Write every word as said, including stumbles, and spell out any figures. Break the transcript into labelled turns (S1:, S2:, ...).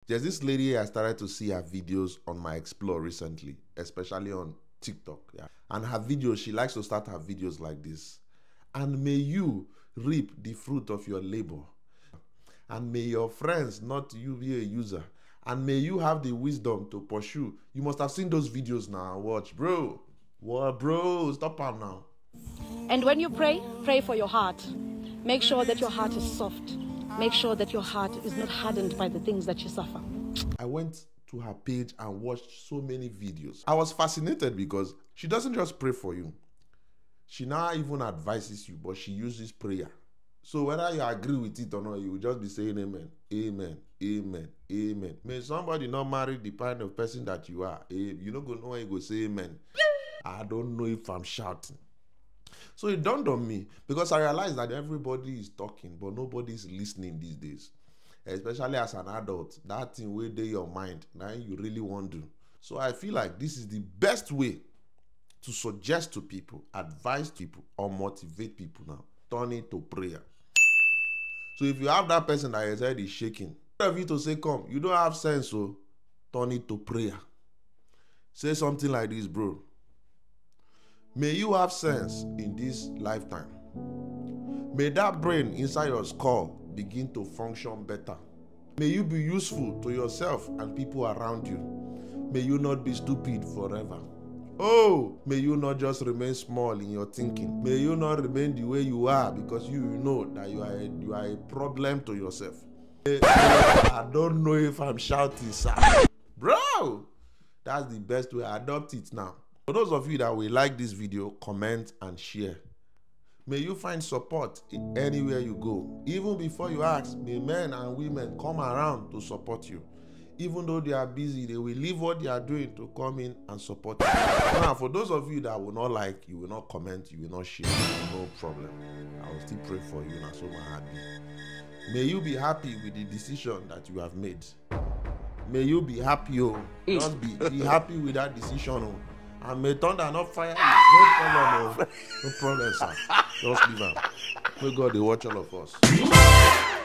S1: There's this lady I started to see her videos on my Explore recently, especially on TikTok. Yeah. And her videos, she likes to start her videos like this. And may you reap the fruit of your labor. And may your friends not you be a user. And may you have the wisdom to pursue. You must have seen those videos now. Watch, bro. What, bro? Stop her now.
S2: And when you pray, pray for your heart. Make sure that your heart is soft. Make sure that your heart is not hardened by the things that you suffer.
S1: I went to her page and watched so many videos. I was fascinated because she doesn't just pray for you. She now even advises you, but she uses prayer. So whether you agree with it or not, you will just be saying amen, amen, amen, amen. May somebody not marry the kind of person that you are. You don't go know when you go say amen. I don't know if I'm shouting. So it dawned on me because I realized that everybody is talking, but nobody is listening these days. Especially as an adult, that thing will do your mind. Now you really want to. So I feel like this is the best way to suggest to people, advise people, or motivate people now. Turn it to prayer. So if you have that person that is already shaking, instead of you to say, come, you don't have sense, so turn it to prayer. Say something like this, bro. May you have sense in this lifetime. May that brain inside your skull begin to function better. May you be useful to yourself and people around you. May you not be stupid forever. Oh, may you not just remain small in your thinking. May you not remain the way you are because you know that you are a, you are a problem to yourself. I don't know if I'm shouting, sir. Bro, that's the best way. Adopt it now. For those of you that will like this video, comment and share. May you find support in anywhere you go. Even before you ask, may men and women come around to support you. Even though they are busy, they will leave what they are doing to come in and support you. Now, for those of you that will not like, you will not comment, you will not share, no problem. I will still pray for you and so happy. May you be happy with the decision that you have made. May you be happy, oh. Just be, be happy with that decision, oh. And may thunder not fire. No problem, oh. No problem, sir. Just leave them. May God they watch all of us.